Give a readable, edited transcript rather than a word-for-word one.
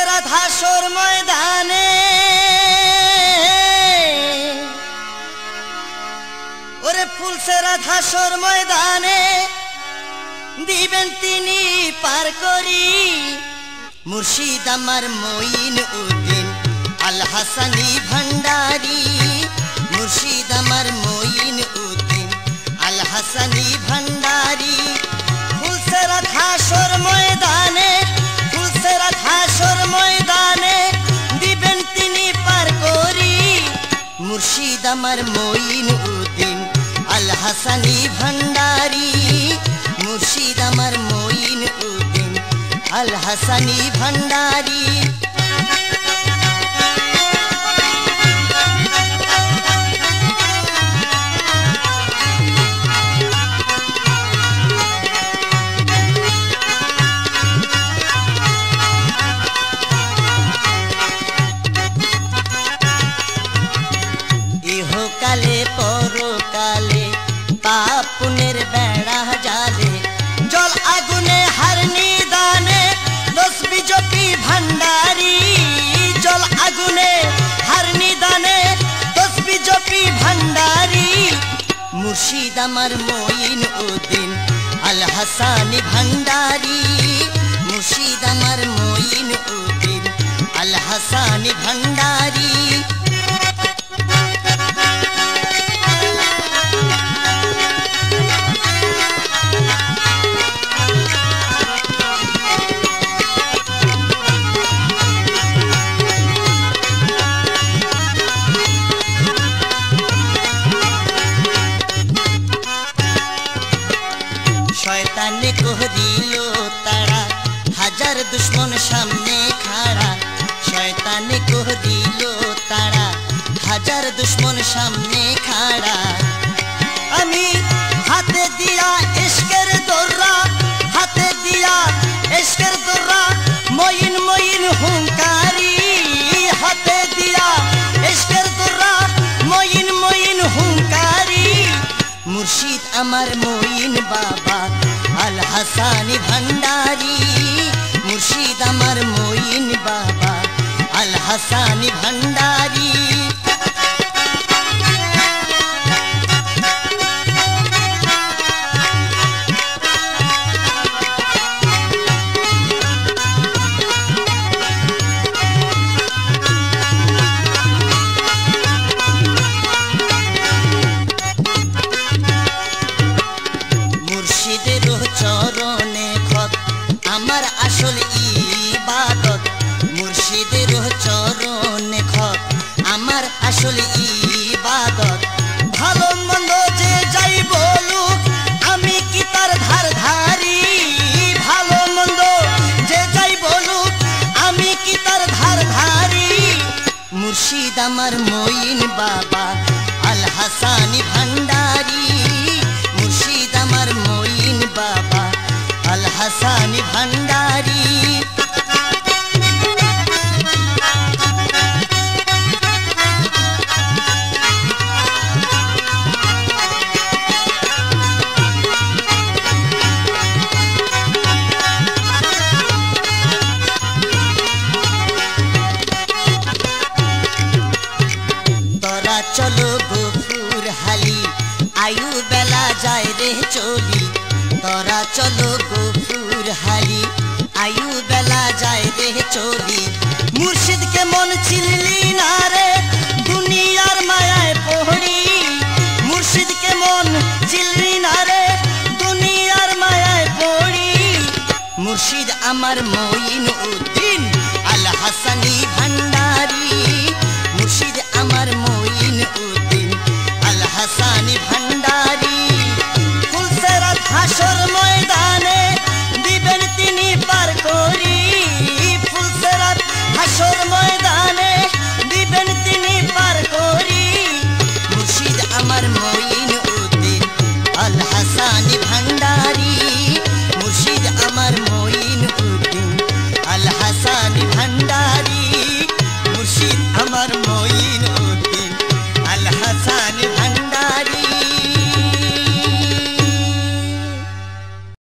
ফুলসেরাত হাসর ময়দানে ওরে ফুলসেরাত হাসর ময়দানে দিবেন তিনি পার করি মুর্শিদ আমার মঈন উদ্দিন আল হাসানি ভান্ডারি মুর্শিদ আমার মঈন উদ্দিন আল হাসানি ভান্ডারি ফুলসেরাত হাসর ময়দানে ফুলসেরাত হাসর ময়দানে দিবেন তিনি পার করি মুর্শিদ আমার মঈন উদ্দিন আল হাসানি ভান্ডারি মুর্শিদ আমার মঈন উদ্দিন আল হাসানি ভান্ডারি ইহকালে পরকালে পাপ পুণ্যের বেড়া জালে জল আগুনে হার নিদানে তসবিহ জপি ভান্ডারি জল আগুনে হার নিদানে তসবিহ জপি ভান্ডারি মুর্শিদ আমার মঈন উদ্দিন আল হাসানি ভান্ডারি মুর্শিদ আমার মঈন উদ্দিন আল হাসানি ভান্ডারি শয়তানে কহ দিল তারা হাজার দুশ্মন সামনে খাড়া শয়তানে কহ দিল তারা হাজার দুশ্মন সামনে খাড়া আমি হাতে দিয়া ইশকের দোররা হাতে দিয়া ইশকের দোররা মঈন মঈন হুঙ্কারি হাতে দিয়া ইশকের দোররা মঈন মঈন হুঙ্কারি মুর্শিদ আমার মঈন বাবা আল হাসানি ভান্ডারি মুর্শিদ আমার মঈন বাবা আল হাসানি ভান্ডারি মুর্শিদের চরণে খত আমার আসল ইবাদত মুর্শিদের চরণে খত আমার আসল ইবাদত ভালো মন্দ যে যাই বলুক আমি কি তার ধার ধারি ভালো মন্দ যে যাই বলুক আমি কি তার ধার ধারি মুর্শিদ আমার মঈন বাবা আল হাসানি ভান্ডারি মুর্শিদ আমার মঈন বাবা আল হাসানি ভান্ডারি তোরা চলো গফুর হালি আয়ু বেলা যায় রে চলি তোরা চলো গফুর হালি আয়ু বেলা যায় রে চলি মুর্শিদকে মন চিনলি না রে দুনিয়ার মায়ায় পড়ি মুর্শিদকে মন চিনলি না রে দুনিয়ার মায়ায় পড়ি মুর্শিদ আমার মঈন উদ্দিন আল হাসানি ভান্ডারি